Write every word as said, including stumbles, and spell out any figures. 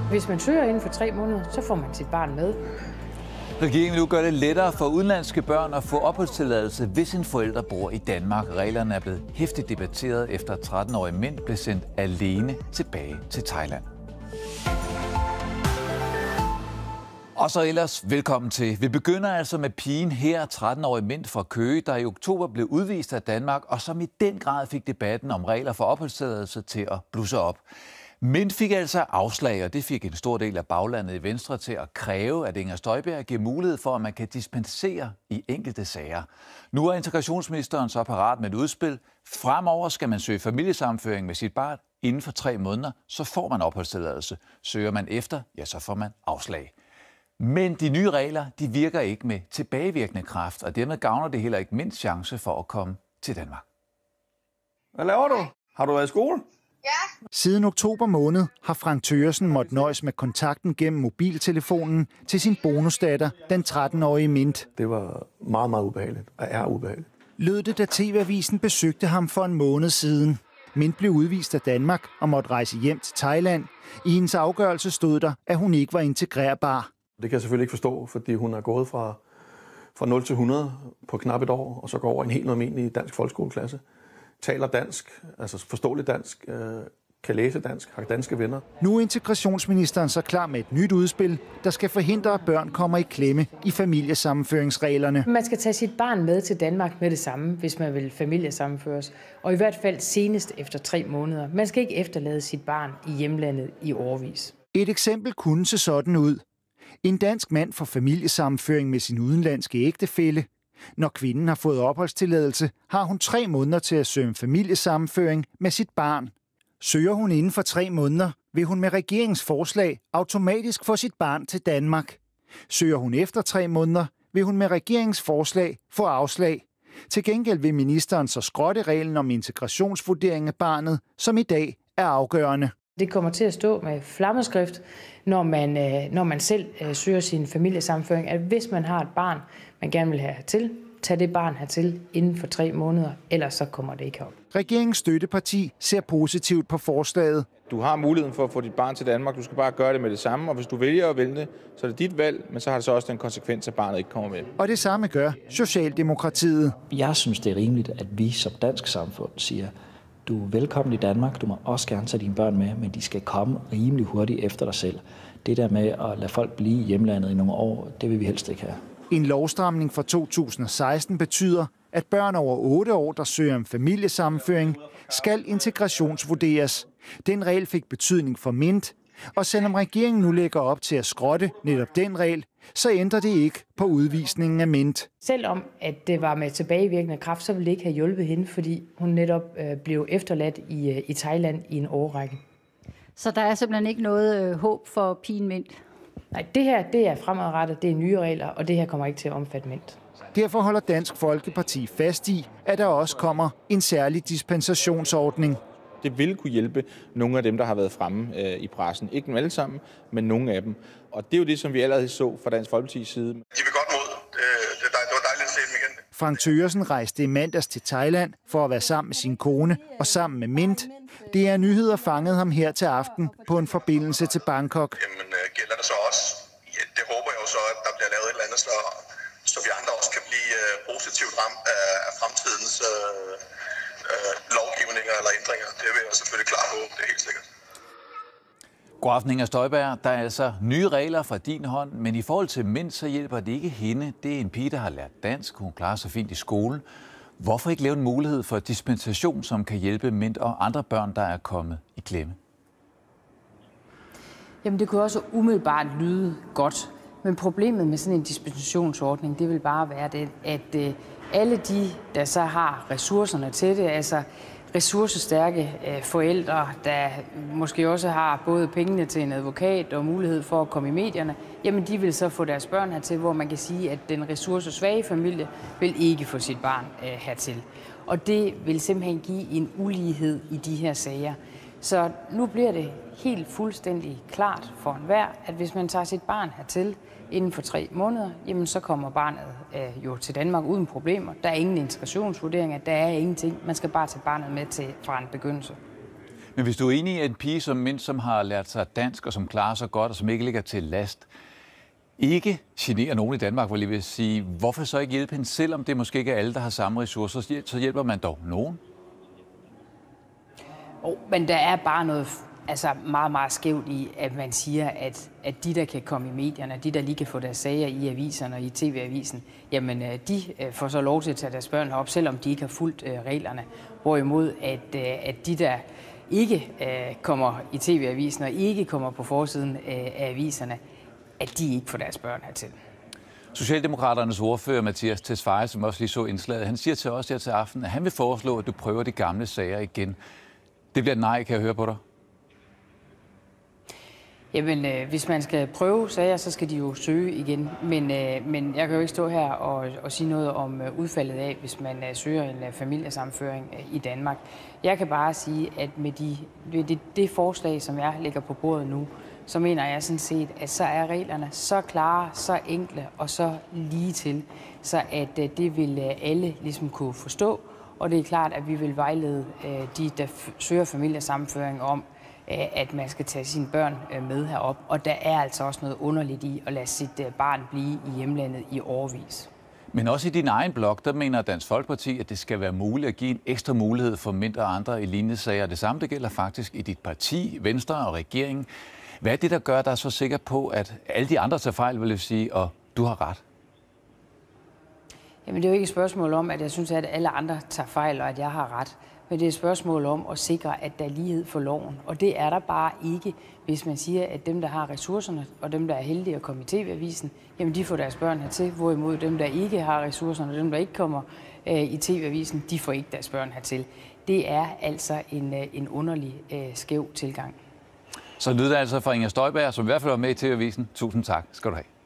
Hvis man søger inden for tre måneder, så får man sit barn med. Regeringen vil nu gøre det lettere for udenlandske børn at få opholdstilladelse, hvis en forælder bor i Danmark. Reglerne er blevet hæftigt debatteret, efter at tretten-årige mænd blev sendt alene tilbage til Thailand. Og så ellers velkommen til. Vi begynder altså med pigen her, tretten-årige Mint fra Køge, der i oktober blev udvist af Danmark, og som i den grad fik debatten om regler for opholdstilladelse til at blusse op. Mint fik altså afslag, og det fik en stor del af baglandet i Venstre til at kræve, at Inger Støjberg giver mulighed for, at man kan dispensere i enkelte sager. Nu er integrationsministeren så parat med et udspil. Fremover skal man søge familiesammenføring med sit barn inden for tre måneder, så får man opholdstilladelse. Søger man efter, ja, så får man afslag. Men de nye regler, de virker ikke med tilbagevirkende kraft, og dermed gavner det heller ikke mindst chance for at komme til Danmark. Hvad laver du? Har du været i skole? Ja. Siden oktober måned har Frank Thøgersen måttet nøjes med kontakten gennem mobiltelefonen til sin bonusdatter, den tretten-årige Mint. Det var meget, meget ubehageligt, og er ubehageligt. Lød det, da T V-avisen besøgte ham for en måned siden. Mint blev udvist af Danmark og måtte rejse hjem til Thailand. I hendes afgørelse stod der, at hun ikke var integrerbar. Det kan jeg selvfølgelig ikke forstå, fordi hun er gået fra, fra nul til hundrede på knap et år, og så går over en helt almindelig dansk folkeskoleklasse. Taler dansk, altså forståeligt dansk, øh, kan læse dansk, har danske venner. Nu er integrationsministeren så klar med et nyt udspil, der skal forhindre, at børn kommer i klemme i familiesammenføringsreglerne. Man skal tage sit barn med til Danmark med det samme, hvis man vil familiesammenføres. Og i hvert fald senest efter tre måneder. Man skal ikke efterlade sit barn i hjemlandet i årevis. Et eksempel kunne se sådan ud. En dansk mand får familiesammenføring med sin udenlandske ægtefælle. Når kvinden har fået opholdstilladelse, har hun tre måneder til at søge en familiesammenføring med sit barn. Søger hun inden for tre måneder, vil hun med regeringens forslag automatisk få sit barn til Danmark. Søger hun efter tre måneder, vil hun med regeringens forslag få afslag. Til gengæld vil ministeren så skrotte reglen om integrationsvurdering af barnet, som i dag er afgørende. Det kommer til at stå med flammeskrift, når man, når man selv søger sin familiesammenføring, at hvis man har et barn, man gerne vil have hertil, tag det barn hertil inden for tre måneder, ellers så kommer det ikke op. Regeringens støtteparti ser positivt på forslaget. Du har muligheden for at få dit barn til Danmark, du skal bare gøre det med det samme, og hvis du vælger at vælge det, så er det dit valg, men så har det så også den konsekvens, at barnet ikke kommer med. Og det samme gør Socialdemokratiet. Jeg synes, det er rimeligt, at vi som dansk samfund siger, du er velkommen i Danmark, du må også gerne tage dine børn med, men de skal komme rimelig hurtigt efter dig selv. Det der med at lade folk blive i hjemlandet i nogle år, det vil vi helst ikke have. En lovstramning fra to tusind og seksten betyder, at børn over otte år, der søger om familiesammenføring, skal integrationsvurderes. Den regel fik betydning for Mint, og selvom regeringen nu lægger op til at skrotte netop den regel, så ændrer det ikke på udvisningen af Mint. Selvom at det var med tilbagevirkende kraft, så ville det ikke have hjulpet hende, fordi hun netop øh, blev efterladt i, øh, i Thailand i en årrække. Så der er simpelthen ikke noget øh, håb for pigen Mint? Nej, det her det er fremadrettet, det er nye regler, og det her kommer ikke til at omfatte Mint. Derfor holder Dansk Folkeparti fast i, at der også kommer en særlig dispensationsordning. Det vil kunne hjælpe nogle af dem, der har været fremme øh, i pressen. Ikke dem alle sammen, men nogle af dem. Og det er jo det, som vi allerede så fra Dansk Folkepartis side. De vil godt mod. Det, det, det var dejligt at se dem igen. Frank Thøgersen rejste i mandags til Thailand for at være sammen med sin kone og sammen med Mint. Det er nyheder fanget ham her til aften på en forbindelse til Bangkok. Jamen gælder det så også? Ja, det håber jeg jo så, at der bliver lavet et eller andet, så, så vi andre også kan blive positivt ramt af, af fremtidens øh, øh, lovgivninger eller ændringer. Det vil jeg selvfølgelig klart håbe, det er helt sikkert. God aften, Inger Støjberg. Der er altså nye regler fra din hånd, men i forhold til Mint, så hjælper det ikke hende. Det er en pige, der har lært dansk. Hun klarer sig fint i skolen. Hvorfor ikke lave en mulighed for dispensation, som kan hjælpe Mint og andre børn, der er kommet i klemme? Jamen, det kunne også umiddelbart lyde godt. Men problemet med sådan en dispensationsordning, det vil bare være det, at øh, alle de, der så har ressourcerne til det, altså ressourcestærke øh, forældre, der måske også har både pengene til en advokat og mulighed for at komme i medierne, jamen de vil så få deres børn hertil, hvor man kan sige, at den ressourcesvage familie vil ikke få sit barn øh, hertil. Og det vil simpelthen give en ulighed i de her sager. Så nu bliver det helt fuldstændig klart for enhver, at hvis man tager sit barn hertil inden for tre måneder, jamen så kommer barnet øh, jo til Danmark uden problemer. Der er ingen integrationsvurderinger, der er ingenting. Man skal bare tage barnet med til fra en begyndelse. Men hvis du er enig i, at en pige som Mint, som har lært sig dansk, og som klarer sig godt, og som ikke ligger til last, ikke generer nogen i Danmark, hvor jeg vil sige, hvorfor så ikke hjælpe hende, selvom det måske ikke er alle, der har samme ressourcer, så hjælper man dog nogen? Oh, men der er bare noget altså meget, meget skævt i, at man siger, at, at de, der kan komme i medierne, de, der lige kan få deres sager i aviserne og i tv-avisen, jamen de får så lov til at tage deres børn herop, selvom de ikke har fulgt uh, reglerne. Hvorimod, at, uh, at de, der ikke uh, kommer i tv-avisen og ikke kommer på forsiden uh, af aviserne, at de ikke får deres børn hertil. Socialdemokraternes ordfører, Mathias Tesfaye, som også lige så indslaget, han siger til os her til aften, at han vil foreslå, at du prøver de gamle sager igen. Det bliver et nej, kan jeg høre på dig? Jamen, øh, hvis man skal prøve sager, så skal de jo søge igen. Men, øh, men jeg kan jo ikke stå her og, og sige noget om øh, udfaldet af, hvis man øh, søger en øh, familiesammenføring øh, i Danmark. Jeg kan bare sige, at med, de, med det, det forslag, som jeg lægger på bordet nu, så mener jeg sådan set, at så er reglerne så klare, så enkle og så lige til, så at øh, det vil øh, alle ligesom kunne forstå. Og det er klart, at vi vil vejlede øh, de, der søger familiesammenføring om, at man skal tage sine børn med herop. Og der er altså også noget underligt i at lade sit barn blive i hjemlandet i årevis. Men også i din egen blog, der mener Dansk Folkeparti, at det skal være muligt at give en ekstra mulighed for Mint og andre i lignende sager. Det samme det gælder faktisk i dit parti, Venstre og regeringen. Hvad er det, der gør dig så sikker på, at alle de andre tager fejl, vil jeg sige, og du har ret? Jamen, det er jo ikke et spørgsmål om, at jeg synes, at alle andre tager fejl, og at jeg har ret. Men det er et spørgsmål om at sikre, at der er lighed for loven. Og det er der bare ikke, hvis man siger, at dem, der har ressourcerne, og dem, der er heldige at komme i tv-avisen, jamen de får deres børn hertil. Hvorimod dem, der ikke har ressourcerne, og dem, der ikke kommer øh, i tv-avisen, de får ikke deres børn hertil. Det er altså en, øh, en underlig øh, skæv tilgang. Så lyder det altså fra Inger Støjberg, som i hvert fald var med i tv-avisen. Tusind tak skal du have.